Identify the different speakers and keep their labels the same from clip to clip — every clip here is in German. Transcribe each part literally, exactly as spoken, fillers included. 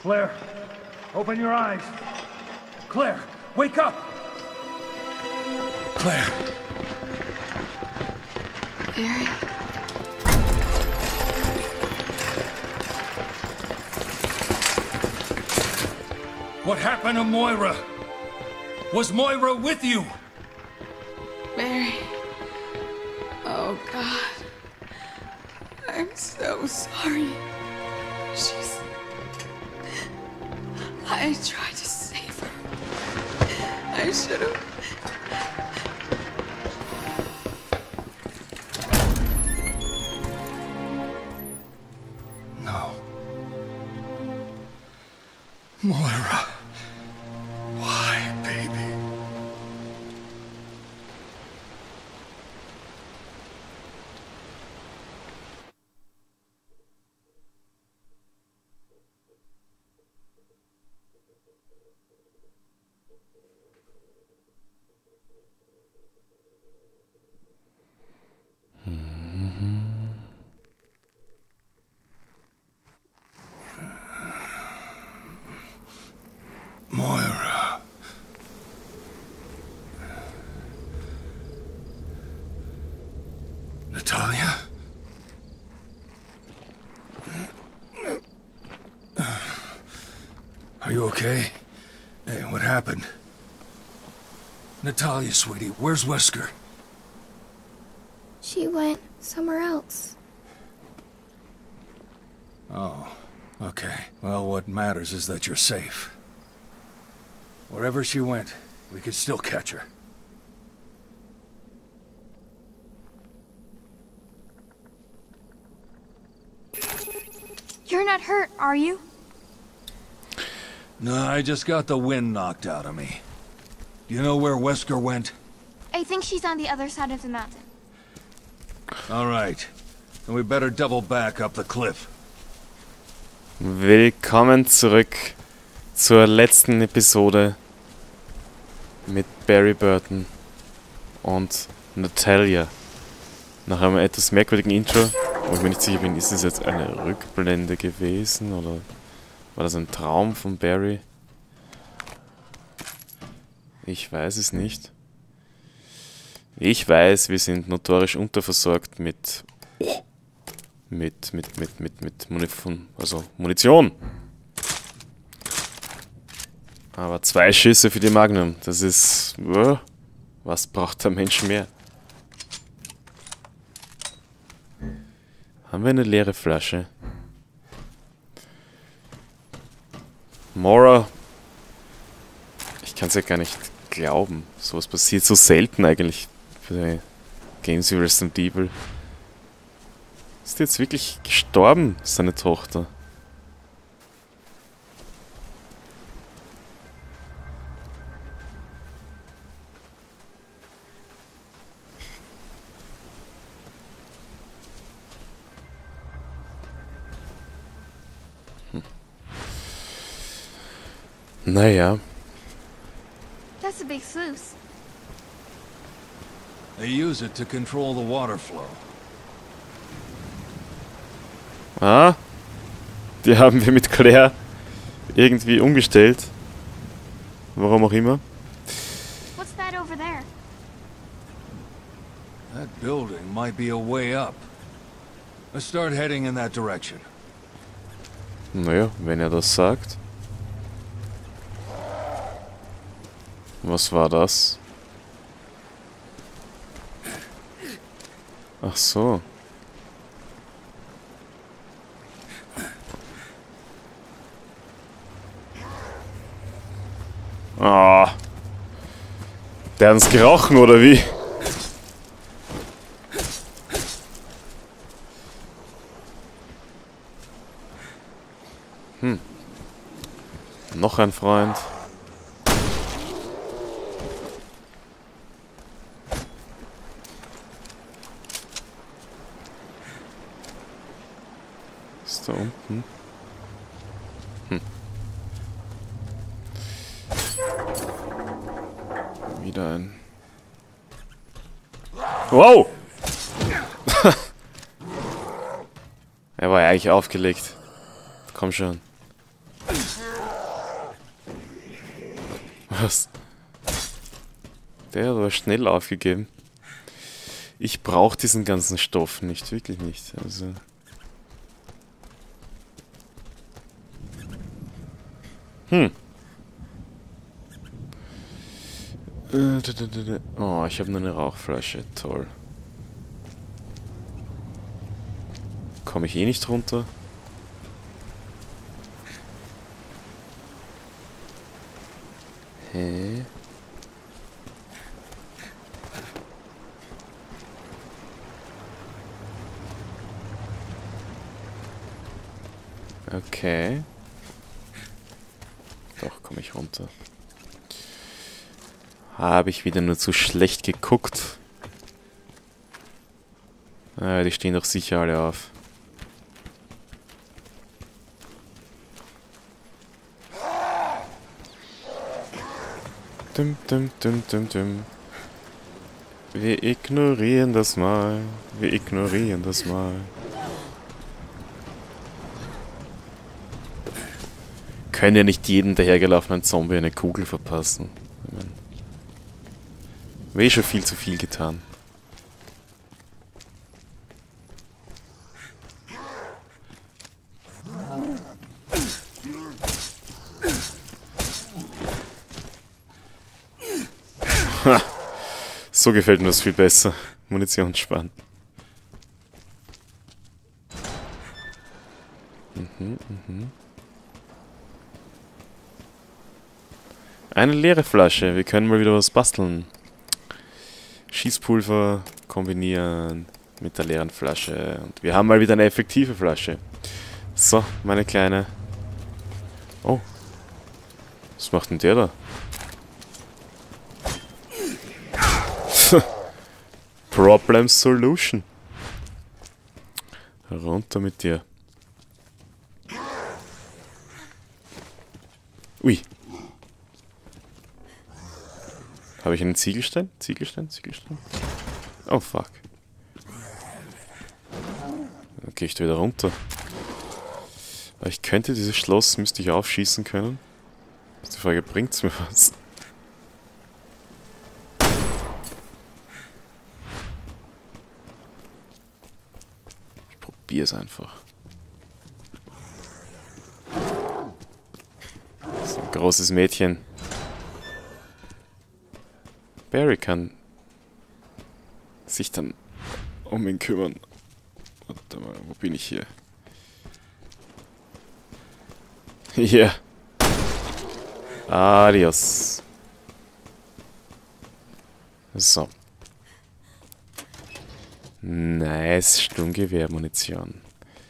Speaker 1: Claire, open your eyes. Claire, wake up! Claire.
Speaker 2: Barry.
Speaker 1: What happened to Moira? Was Moira with you?
Speaker 2: Barry. Oh, God. I'm so sorry. She's... I tried to save her. I should have...
Speaker 1: No. Moira. Why, baby? Moira. Natalia? Are you okay? Hey, what happened? Natalia, sweetie, where's Wesker?
Speaker 3: She went somewhere else.
Speaker 1: Oh, okay. Well, what matters is that you're safe. Wherever she went, we could still catch her.
Speaker 3: You're not hurt, are you?
Speaker 1: No, I just got the wind knocked out of me. Do you know where Wesker went?
Speaker 3: I think she's on the other side of the mountain.
Speaker 1: All right. Then we better double back up the cliff.
Speaker 4: Willkommen zurück zur letzten Episode mit Barry Burton und Natalia. Nach einem etwas merkwürdigen Intro, wo ich mir nicht sicher bin, ist es jetzt eine Rückblende gewesen oder war das ein Traum von Barry? Ich weiß es nicht. Ich weiß, wir sind notorisch unterversorgt mit mit mit mit mit mit Munition, also Munition. Aber zwei Schüsse für die Magnum, das ist... Uh, was braucht der Mensch mehr? Haben wir eine leere Flasche? Moira. Ich kann es ja gar nicht glauben. Sowas passiert so selten eigentlich für Games wie Resident Evil. Ist die jetzt wirklich gestorben, seine Tochter? Naja.
Speaker 3: That's a big sluice.
Speaker 1: They use it to control the water flow.
Speaker 4: Ah, die haben wir mit Claire irgendwie umgestellt. Warum auch immer.
Speaker 3: What's that over there?
Speaker 1: That building might be a way up. Let's start heading in that direction.
Speaker 4: Naja, wenn er das sagt. Was war das? Ach so. Ah. Der hat uns gerochen, oder wie? Hm. Noch ein Freund. Ist da unten? Hm. Wieder ein... Wow! Er war ja eigentlich aufgelegt. Komm schon. Was? Der hat aber schnell aufgegeben. Ich brauche diesen ganzen Stoff nicht, wirklich nicht. Also. Hm. Oh, ich habe nur eine Rauchflasche. Toll. Komme ich eh nicht runter? Hä? Okay. Doch, komme ich runter. Habe ich wieder nur zu schlecht geguckt. Ah, die stehen doch sicher alle auf. Dum, dum, dum, dum, dum. Wir ignorieren das mal. Wir ignorieren das mal. Können ja nicht jedem dahergelaufenen Zombie eine Kugel verpassen. Ich mein, wäre eh schon viel zu viel getan. Ha, so gefällt mir das viel besser. Munition sparen. Mhm, mhm. Eine leere Flasche. Wir können mal wieder was basteln. Schießpulver kombinieren mit der leeren Flasche. Und wir haben mal wieder eine effektive Flasche. So, meine Kleine. Oh. Was macht denn der da? Problem Solution. Runter mit dir. Ui. Habe ich einen Ziegelstein? Ziegelstein? Ziegelstein? Oh, fuck. Dann gehe ich da wieder runter. Aber ich könnte dieses Schloss, müsste ich aufschießen können. Ist die Frage, bringt's mir was? Ich probiere es einfach. So ein großes Mädchen. Barry kann sich dann um ihn kümmern. Warte mal, wo bin ich hier? Hier. Adios. So. Nice, Sturmgewehrmunition.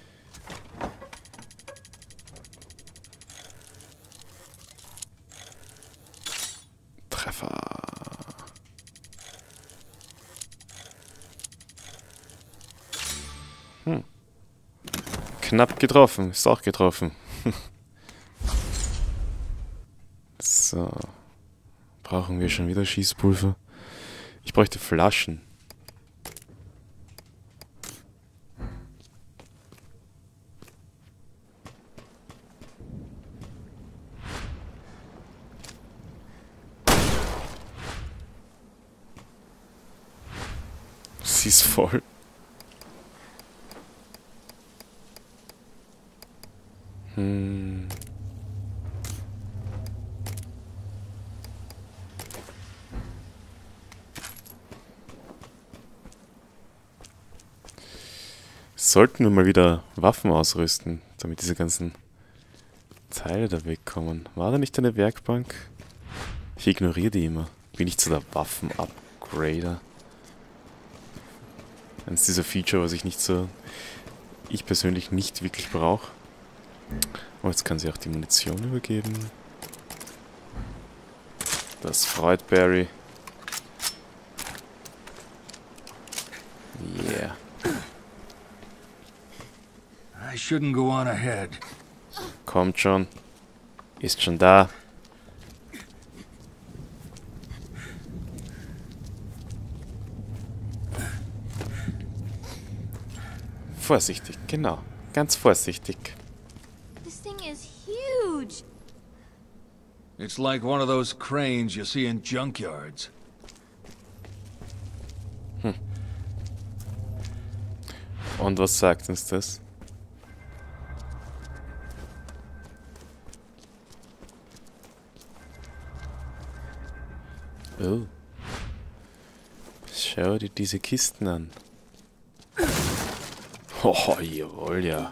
Speaker 4: Treffer. Hm. Knapp getroffen. Ist auch getroffen. So. Brauchen wir schon wieder Schießpulver? Ich bräuchte Flaschen. Sie ist voll. Hm. Sollten wir mal wieder Waffen ausrüsten, damit diese ganzen Teile da wegkommen. War da nicht eine Werkbank? Ich ignoriere die immer. Bin ich zu der Waffen-Upgrader? Eines dieser Feature, was ich nicht so... ich persönlich nicht wirklich brauche. Oh, jetzt kann sie auch die Munition übergeben. Das freut Barry. Yeah.
Speaker 1: I shouldn't go on ahead.
Speaker 4: Kommt schon. Ist schon da. Vorsichtig, genau. Ganz vorsichtig.
Speaker 3: This thing is huge.
Speaker 1: It's like one of those cranes you see in junkyards.
Speaker 4: Hm. Und was sagt uns das? Oh. Schau dir diese Kisten an. Oh, jawohl, ja.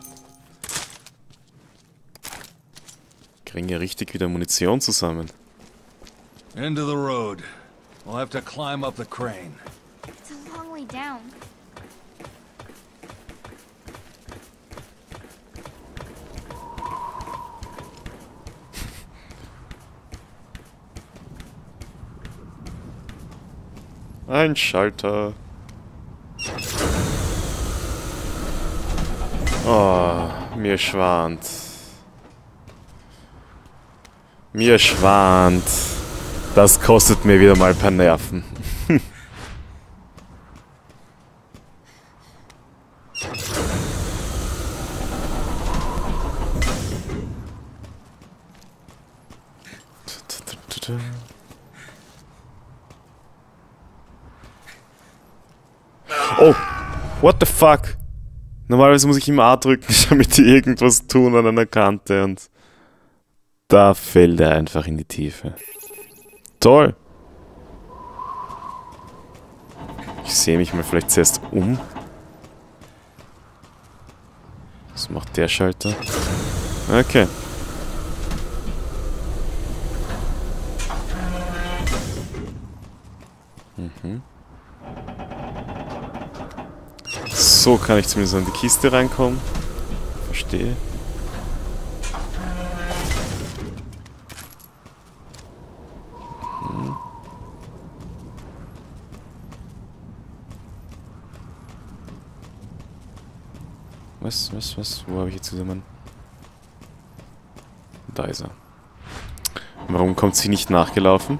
Speaker 4: Kriegen ja richtig wieder Munition zusammen.
Speaker 1: Into the road. We'll have to climb up the crane.
Speaker 3: It's a long way down.
Speaker 4: Ein Schalter. Oh, mir schwant. Mir schwant. Das kostet mir wieder mal ein paar Nerven. Oh, what the fuck? Normalerweise muss ich immer A drücken, damit die irgendwas tun an einer Kante und da fällt er einfach in die Tiefe. Toll! Ich sehe mich mal vielleicht zuerst um. Was macht der Schalter? Okay. Mhm. So kann ich zumindest an die Kiste reinkommen. Verstehe. Mhm. Was, was, was? Wo habe ich jetzt zusammen? Da ist er. Warum kommt sie nicht nachgelaufen?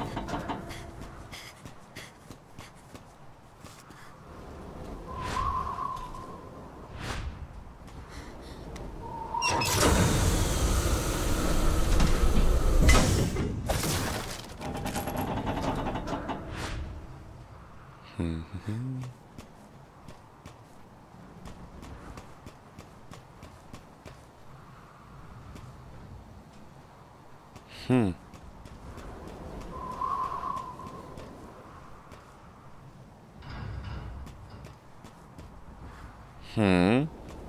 Speaker 4: Hm. Hm.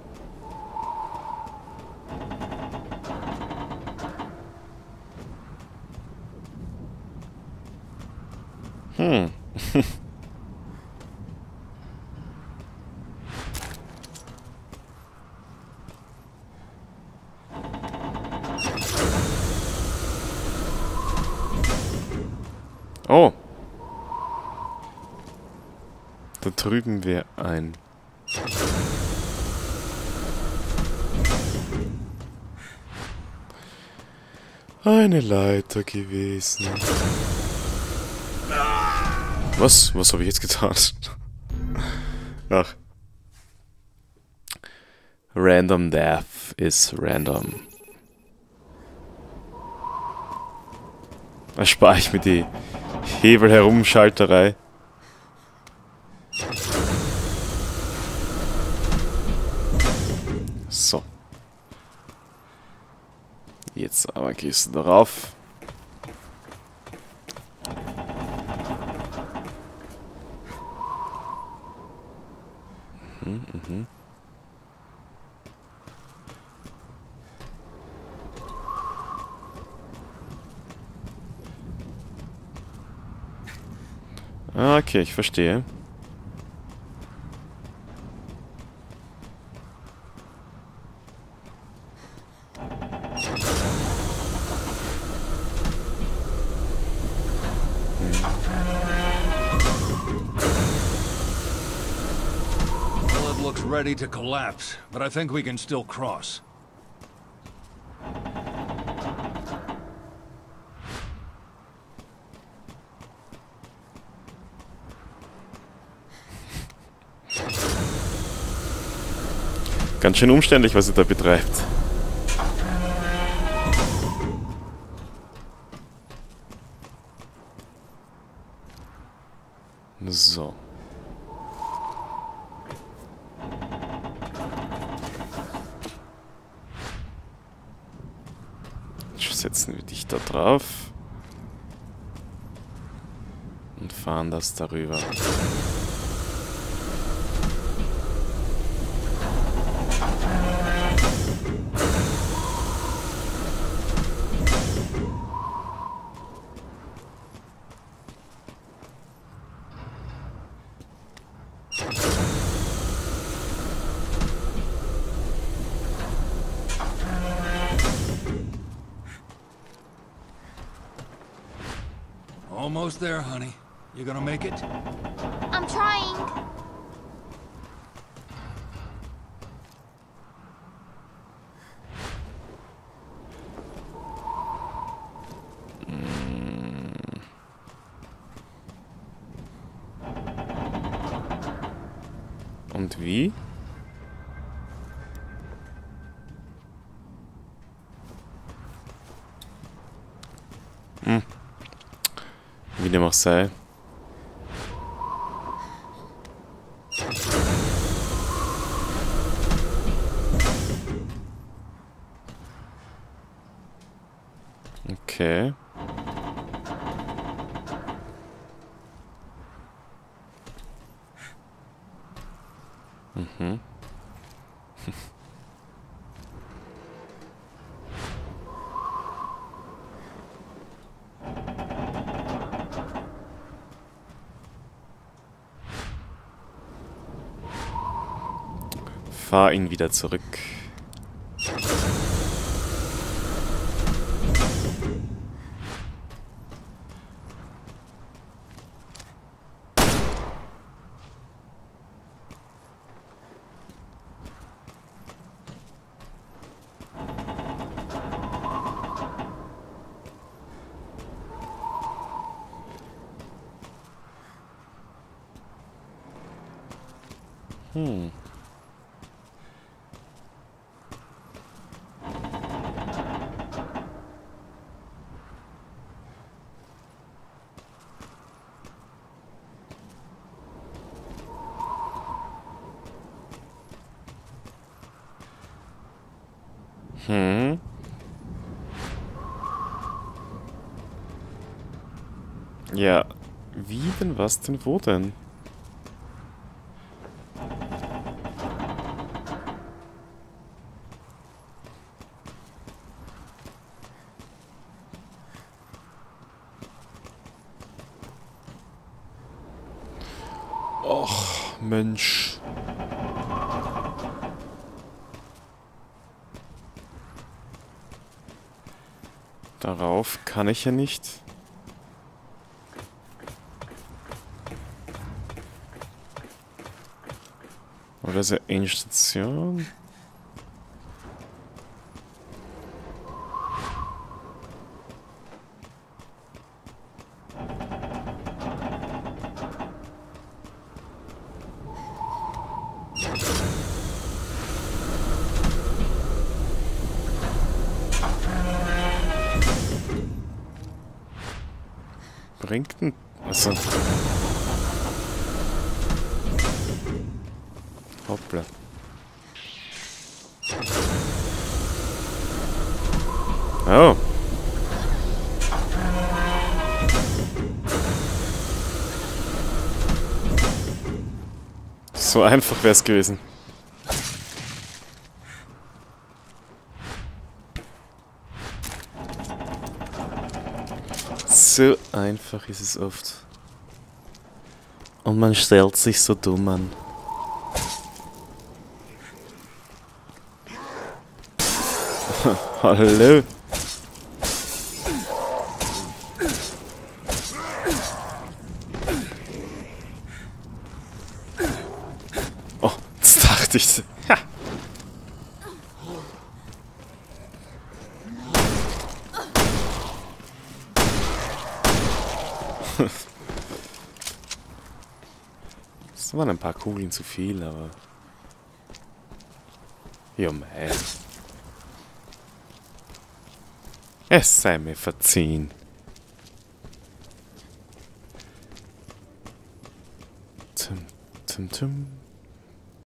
Speaker 4: Hm. Oh. Da drüben wäre ein... Eine Leiter gewesen. Was? Was habe ich jetzt getan? Ach. Random death is random. Erspare ich mir die Hebel herumschalterei. So. Jetzt aber gehst du darauf. Mhm, mhm. Ah, okay, ich verstehe.
Speaker 1: Well, it looks ready to collapse, but I think we can still cross.
Speaker 4: Ganz schön umständlich, was ihr da betreibt. So. Setzen wir dich da drauf. Und fahren das darüber.
Speaker 1: Almost there, honey. You gonna make it?
Speaker 3: I'm trying.
Speaker 4: Und wie? Hm. Wie dem auch sei. Okay. Mhm. Fahr ihn wieder zurück. Hm. Hm. Ja, wie denn, was denn, wo denn? Och, Mensch. Darauf kann ich ja nicht. Oder ist ja Endstation? Bringt denn... Achso. Hoppla. Oh. So einfach wäre es gewesen. So einfach ist es oft. Und man stellt sich so dumm an. Hallo. Oh, das dachte ich. Ha. Das waren ein paar Kugeln zu viel, aber... Ja, man. Es sei mir verziehen. Tum, tum, tum.